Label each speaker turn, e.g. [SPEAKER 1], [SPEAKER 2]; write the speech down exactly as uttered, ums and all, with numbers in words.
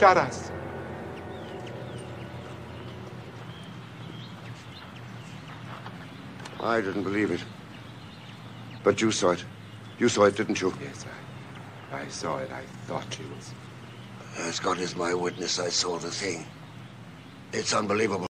[SPEAKER 1] shot us.
[SPEAKER 2] I didn't believe it. But you saw it. You saw it, didn't you?
[SPEAKER 1] Yes, I... I saw it. I thought she was...
[SPEAKER 2] As God is my witness, I saw the thing. It's unbelievable.